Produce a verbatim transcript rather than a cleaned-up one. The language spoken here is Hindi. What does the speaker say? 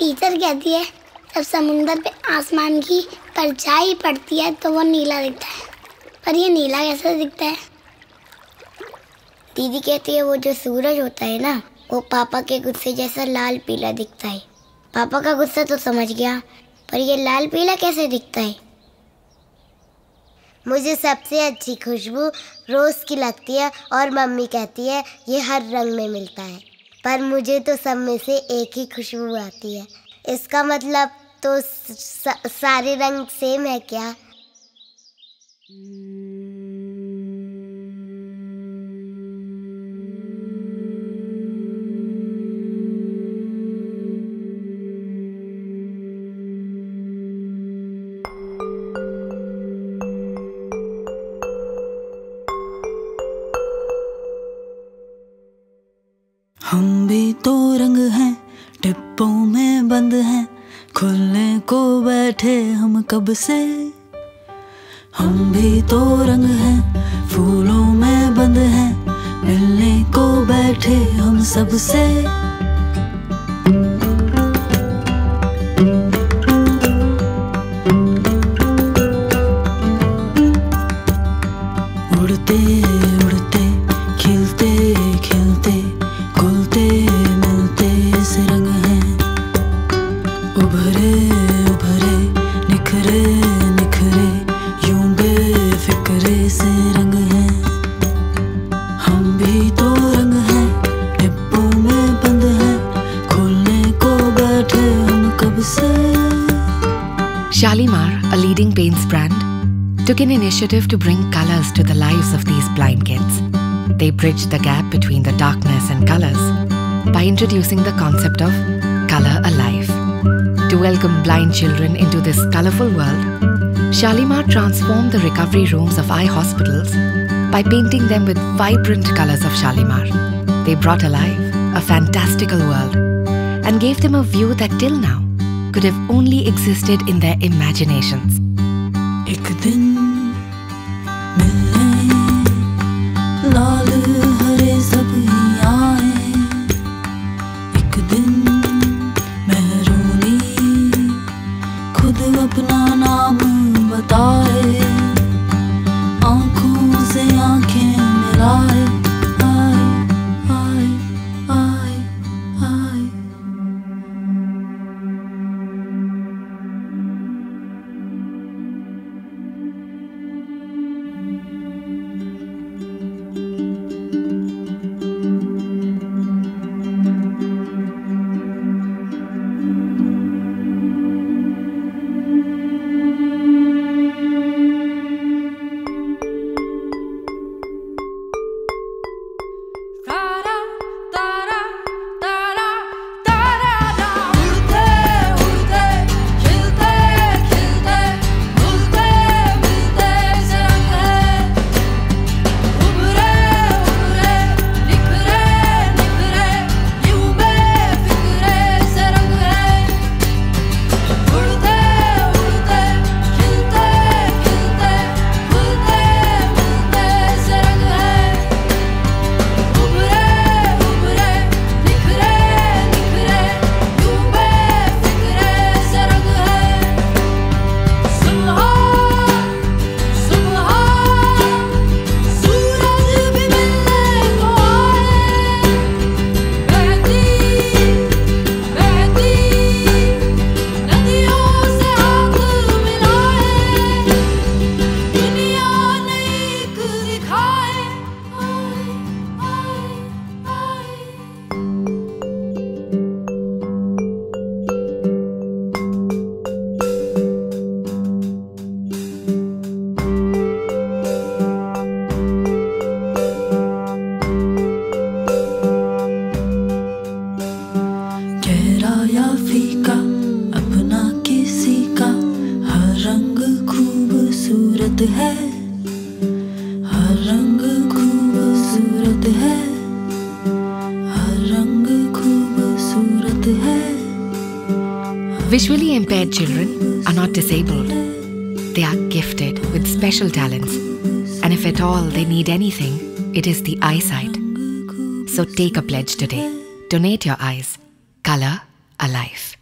टीचर कहती है जब समुंदर पे आसमान की परछाई पड़ती है तो वो नीला दिखता है, पर ये नीला कैसे दिखता है? दीदी कहती है वो जो सूरज होता है ना, वो पापा के गुस्से जैसा लाल पीला दिखता है। पापा का गुस्सा तो समझ गया, पर ये लाल पीला कैसे दिखता है? मुझे सबसे अच्छी खुशबू रोज़ की लगती है और मम्मी कहती है ये हर रंग में मिलता है, पर मुझे तो सब में से एक ही खुशबू आती है। इसका मतलब तो स- सारे रंग सेम है क्या? हम भी तो रंग हैं, डिब्बों में बंद हैं, खुलने को बैठे हम कब से। हम भी तो रंग हैं, फूलों में बंद हैं, मिलने को बैठे हम सबसे। उड़ते उड़ते खिलते खिलते घुलते मिलते से रंग हैं, उभरे उभरे निखरे निखरे यूं बेफिक्रे से रंग हैं। हम भी तो रंग हैं, डिब्बों में बंद हैं, खोलने को बैठे हम कब से। Shalimar, a leading paints brand, took an initiative to bring colors to the lives of these blind kids. They bridged the gap between the darkness and colors by introducing the concept of Color Alive. To welcome blind children into this colorful world, Shalimar transformed the recovery rooms of eye hospitals by painting them with vibrant colors of Shalimar. They brought alive a fantastical world and gave them a view that till now could have only existed in their imaginations. एक दिन मिलने लाल हरे सब ही आए, एक दिन मेहरूनी खुद अपना नाम बताए, आंखों से आंखें मिलाए, आए आए आए आए। खूबसूरत है, हर रंग खूबसूरत है, हर रंग खूबसूरत है। Visually impaired children are not disabled. They are gifted with special talents. And if at all they need anything, it is the eyesight. So take a pledge today. Donate your eyes. Color Alive.